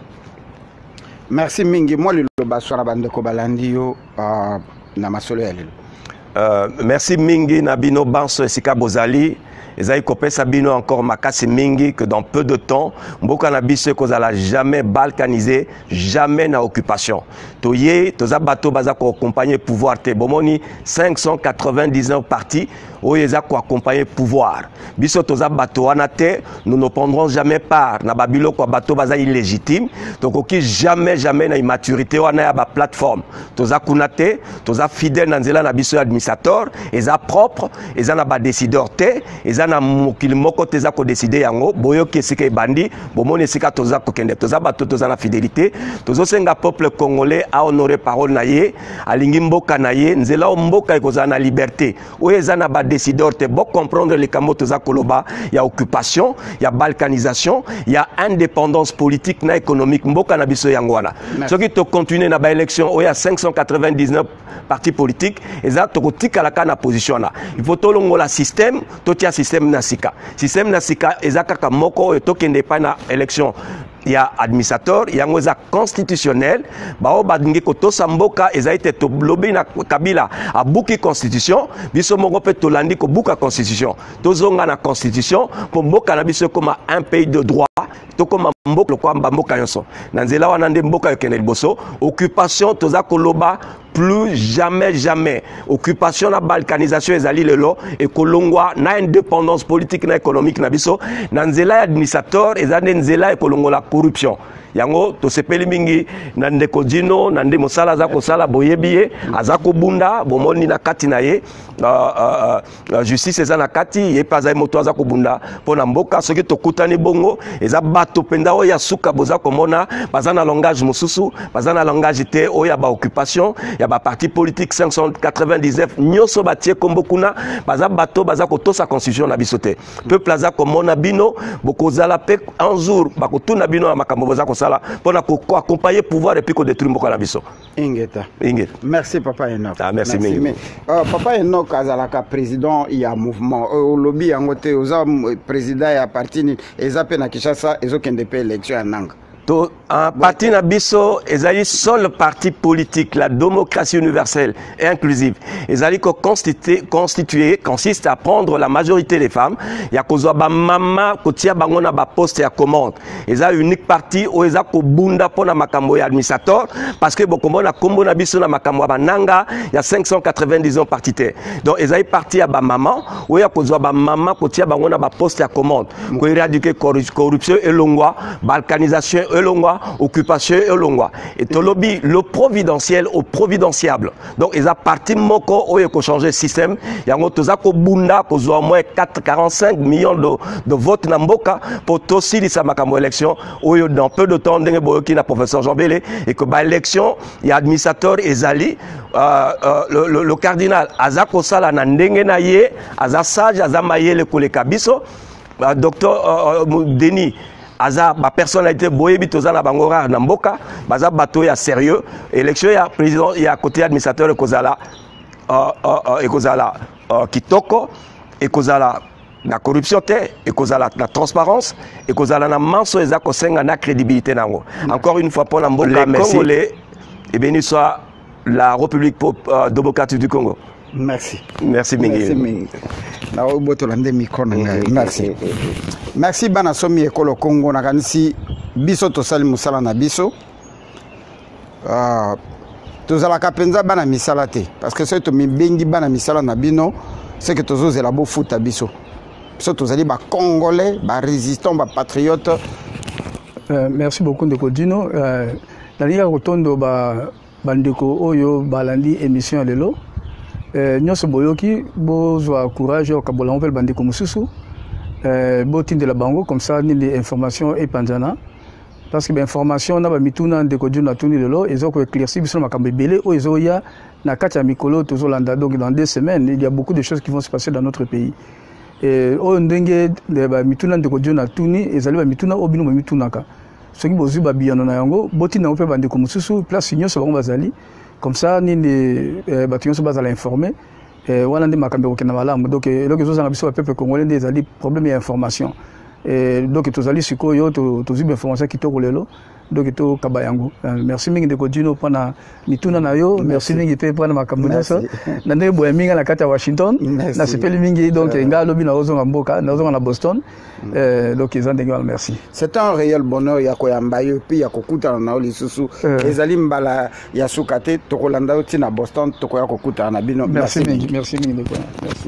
Merci mingi moi le basora bandeko balandi yo uh, na masolo ya lelo. Euh, merci mingi na bino banso esika bozali. Ezali kopesa bino encore makasi mingi que dans peu de temps mboka na biso kozala jamais balkanisé, jamais na occupation. Toye toza bato baza ko accompagner pouvoir te bomoni cinq cent quatre-vingt-dix-neuf partis oyo eza ko accompagner pouvoir. Biso toza bato wana te, nous ne prendrons jamais part na babilo kwa bato baza illégitime. Donc oki jamais jamais na immaturité wana ya ba plateforme. Toza kunate, toza fidèle na nzela na biso administrateur, eza propre, eza na ba décideur te, eza na mokili moko teza ko décider yango boyo kesika bandi bomone sika toza ko kende toza bato toza na fidélité tozo senga peuple congolais a honorer parole na ye alingi mboka na ye nzela o mboka ekozana na liberté o eza na ba décideur te bo comprendre les kamo toza koloba ya occupation ya balkanisation ya indépendance politique na économique mboka na biso yango wana soki to continuer na ba élection o ya cinq cent quatre-vingt-dix-neuf partis politiques eza to kotika la kana position na il faut to longola système to tia système nasika système nasika ezaka moko etokende pa na élection ya administrateur yango eza constitutionnel bao badingi kotosa mboka eza ite to lobby na Kabila abuki constitution biso moko pe tolandi ko buka constitution tozonga na constitution pour mboka na biso comme un pays de droit to comme mboka kwa mboka yonso na nzela wana nde mboka yokene liboso occupation toza koloba plus jamais jamais occupation na balkanisation ezali lelo et kolongwa na indépendance politique na économique na biso na nzela administrateur ezane nzela ekolongola corruption yango to sepeli mingi na ndeko Dino na nde mosala za kosala boyebiye azako bunda bomoni na kati na ye uh, uh, uh, justice eza na kati ye paza moto azako bunda pona mboka soki tokutani bongo eza bato penda oya suka boza komona baza na langage mosusu baza na langage te oya ba occupation ya ba parti politique cinq cent quatre-vingt-dix-neuf nyoso batie kombo kuna baza bato baza kotosa constitution na biso te peuple aza komona bino bokozala pe un jour bakotuna bino na makambo boza sala pour accompagner pouvoir et puis qu'on détruit mboka na biso. Ingeta. Ingeta. Merci papa Enoch. Ah, merci mille. Uh, papa Enoch azalaka président ya mouvement au uh, lobby yango te oza président ya parti ni ezape na Kinshasa ezokende pe élection ya Nanga. Un parti Nabiso, ezali seul parti politique, la démocratie universelle et inclusive. Ezali ko constitué, constitué consiste à prendre la majorité des femmes. Ya kozwa ba mama kotia bango na ba poste ya commande. Ezali unique parti où eza ko bunda pona makambo ya administrateur parce que bokombo na kombo na biso na makambo bananga ya cinq cent quatre-vingt-dix ans partitaire. Donc ezali parti ya ba mama où ya kozwa ba mama kotia bango na ba poste ya commande. Ko éradiquer corruption et longwa, balkanisation et longwa, occupation et longwa. Et tolobi le providentiel au providentiable. Donc ils a parti moko où il faut changer le système. Yango toza ko bunda kozwa au moins quatre virgule quarante-cinq millions de, de votes na mboka pour tosi lisa makambo élection où dans peu de temps ndenge boyoki na professeur Jean Bélé et que ba élection il y a administrateur ezali euh, euh, le, le, le cardinal azako sala na ndenge na ye aza sage aza mayele koleka biso euh, docteur euh, Denis aza ba personnalité boyebi toza na bangora na mboka baza bato ya sérieux élection ya président ya côté administrateur e kozala euh, euh, e kozala euh, kitoko e kozala la corruption et kozala la transparence et kozala na manso eza kosenga na crédibilité nango. Encore une fois pour la mboka merci Congolais et béni soit la République euh, démocratique du Congo. Merci. Merci Mingi. Merci. Merci bana somi ekolo Congo na kanisi biso to sali musala na biso. Euh tozala kapenza bana misala te parce que c'est to mi bengi bana misala na bino c'est que tozo zela bo futa biso. Biso tozali ba congolais, ba résistants, ba patriotes. Euh, merci beaucoup Ndeko Dino. Euh dali rotondo ba bandeko oyo balandi émission lelo. Euh, nyonso boyoki bozwa courage au kabola on bandeko mususu euh, botinde la bango comme ça ni les informations et panzana parce que l'information na ba mituna ndeko djuna tuni lelo ezoko éclaircir biso makambo belé o ezoya na kati ya mikolo tozolanda donc dans deux semaines il y a beaucoup de choses qui vont se passer dans notre pays et o ndenge ba mituna ndeko djuna tuni ezali ba mituna obino ba mituna ka soki bozu ba biyano na yango botina ope bandeko mususu place nyonso bango bazali comme ça ni les bâtiments sont basés à l'informer et voilà des makambo qui na malamu donc le que zo biso peuple congolais des ali problème et information et donc tous ali sikoyo to to zibe information qui to kolelo donc to kabayango merci mingi Ndeko Dino pana mituna na yo merci mingi pe pana makambo nyonso na ndenge boya mingi na kati ya Washington na sepeli mingi donc nga lobi na ozonga mboka na ozonga na Boston euh donc ils ont dit merci. C'est un réel bonheur ya koyamba yo puis ya kokuta na lisusu ezali mbala ya sukate to kolanda oti na Boston to koya kokuta na bino. Merci mingi merci mingi merci.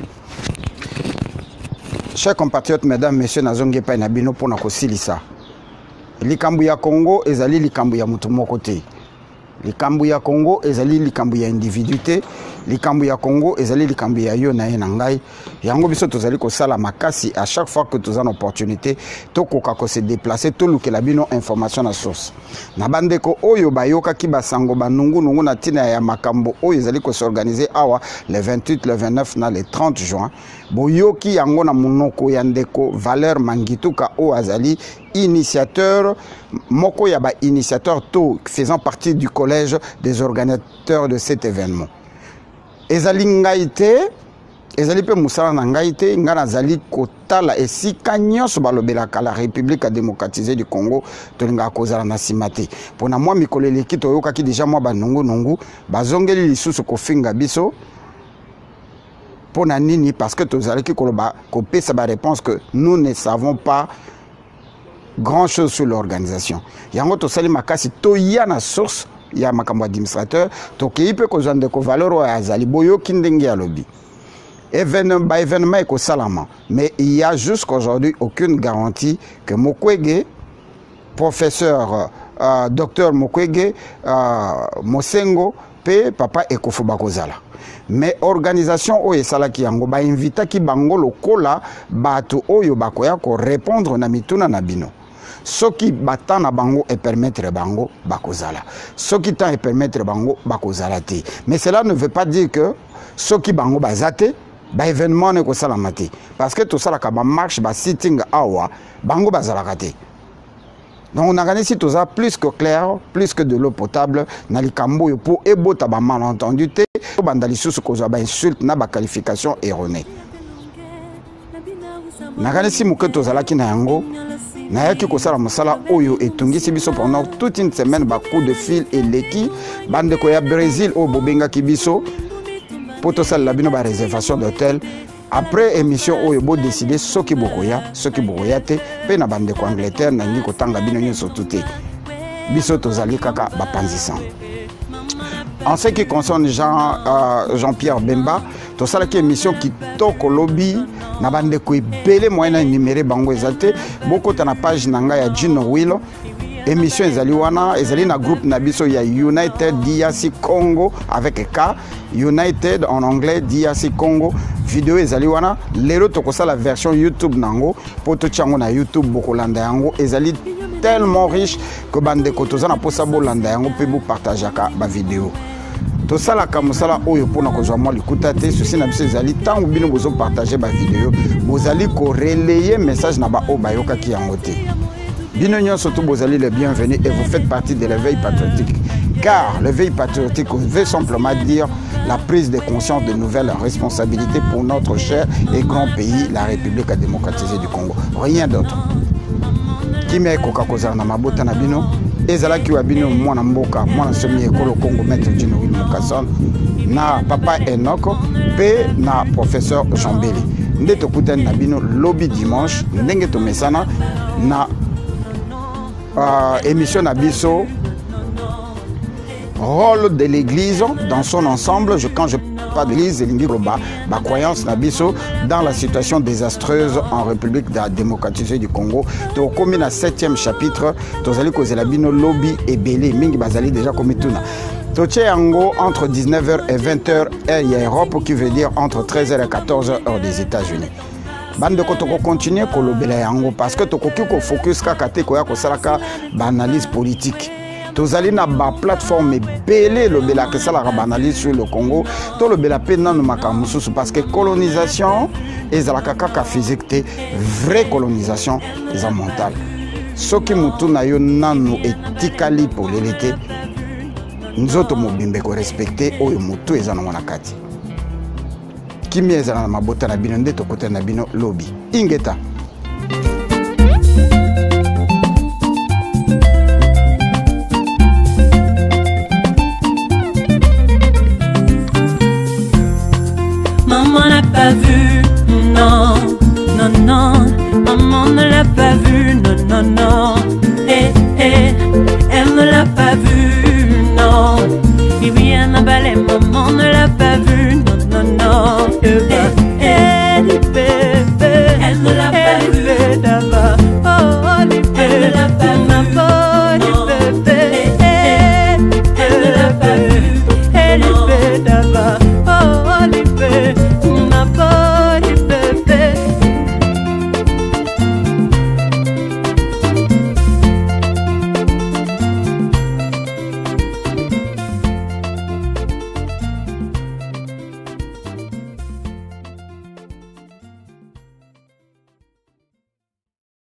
Chers compatriotes, mesdames, messieurs, nazonge pa na bino pona kosilisa. Likambu ya Congo ezali likambu ya mutu moko te. Likambu ya Congo ezali likambu ya individuité. Likambu ya Congo ezali likambu ya yo na ye na ngai. Yango biso tozali ko sala makasi à chaque fois que tu as une opportunité to koka ko se déplacer to lukela bino information na source. Na bandeko oyo bayoka ki basango banungu nungu na tina ya makambo oyo ezali ko s'organiser awa le vingt-huit, le vingt-neuf na le trente juin. Boyoki yango na munoko ya ndeko Valeur Mangituka o azali initiateur moko ya ba initiateur to faisant partie du collège des organisateurs de cet événement. Ezali ngaite ezali pe musala na ngaite ngana zali kotala esika nyonso balobelaka la République démocratisée du Congo tolinga kozala na simate pona mwa mikolo eleki toyokaki déjà mwa banungu nungu bazongeli lisusu kofinga biso pona nini parce que tozalaki koloba kopesa ba réponse que nous ne savons pas grand chose sur l'organisation yango tosali makasi toya na source ya makambo administrateur tokei pe kozwa ndeko Valeur oyo azali boyoki ndenge ya lobi événement ba événement eko salama mais il y a jusqu'aujourd'hui aucune garantie que Mukwege professeur euh, docteur Mukwege euh, Mosengo pe papa Ekofo bakozala mais organisation oyo esalaki yango ba invitaki bango lokola bato oyo bakoya ko répondre na mituna na bino soki batana bango et permettre bango bakozala soki tan et permettre bango bakozala te mais cela ne veut pas dire que soki bango bazate ba événement ne ko salama te parce que tout ça la ka ba marche ba sitting awa bango bazala te donc on a gagné si tout ça plus que clair plus que de l'eau potable na likambo yo pour ebota ba malentendu te bandali susu ko za ba insulte na ba qualification erronée na gagné si muketo zalaki na yango nayaki kosala mosala oyo etungisi biso pendant toute une semaine bacoup de fil eleki bandeko ya Brésil oyo bobengaki biso po tosalela bino baréservation d'hôtel. Après émission oyo bo décider soki bokoya soki bokoya te pe na bandeko Angleterre na ngi kotanga bino nyonso tuté biso tozali kaka bapanzisa. En ce qui concerne Jean, euh, Jean-Pierre Bemba, tout ça qui émission qui toque au lobby, na bande ko belé moyen numéro bango ezate, beaucoup na page nanga ya Gino Willo, émission ezali wana, ezali na groupe na biso ya United D R C Congo avec K, United en anglais D R C Congo, vidéo ezali wana, lelo toko ça la version YouTube nango, poto chango na YouTube bokolanda yango, ezali tellement riche que bande ko tozana posa bolanda yango pe bo partageaka ba vidéo. Tout ça la kamusala oyo pona ko zwa moi likuta te ceci na biso ezali tant bino bozo partager ba vidéo bozali ko relayer message na ba o bayoka ki yango te bino nyonso to bozali le bienvenu et vous faites partie de l'éveil patriotique car l'éveil patriotique veut simplement dire la prise de conscience de nouvelles responsabilités pour notre cher et grand pays la République démocratisée du Congo, rien d'autre. Kimia ekoka kozala na mabota na bino ezalaki wa bino mwana mboka mwana somi ekolo Congo maître Gino Will Mukason na papa Enoko pe na professeur Jean-Belé nde tokutani na bino lobby dimanche ndenge tomesana na uh, émission na biso rôle de l'église dans son ensemble. Je, quand je parle de l'église, ma croyance nabiso dans la situation désastreuse en République démocratisée du Congo. Donc, comme dans le septième chapitre, nous allons causer la bino lobby et belé. Mingi bazali déjà comme tout. Toché Ango entre dix-neuf heures et vingt heures et Europe qui veut dire entre treize heures et quatorze heures heure des États-Unis. Bande ko toko continuer ko lobela yango parce que toko ki ko focus ka kate ko ya ko salaka ba analyse politique. Tozali na ba plateforme belé lobela que ça la analyse sur le Congo to lobela pe nanu makamusu parce que colonisation ezalaka kaka physique te vraie colonisation eza mentale. Soki mutu na yo nanu etikali polelete nzoto mobimbe ko respecter oyo mutu eza na kati. Kimi ezala na mabota na bino nde tokote na bino lobby ingeta. Maman n'a pas vu, non, non, non. Maman ne l'a pas vu, non, non, non. Eh, eh, elle ne l'a pas vu, non. Et oui, elle n'a pas les, maman ne l'a pas vu.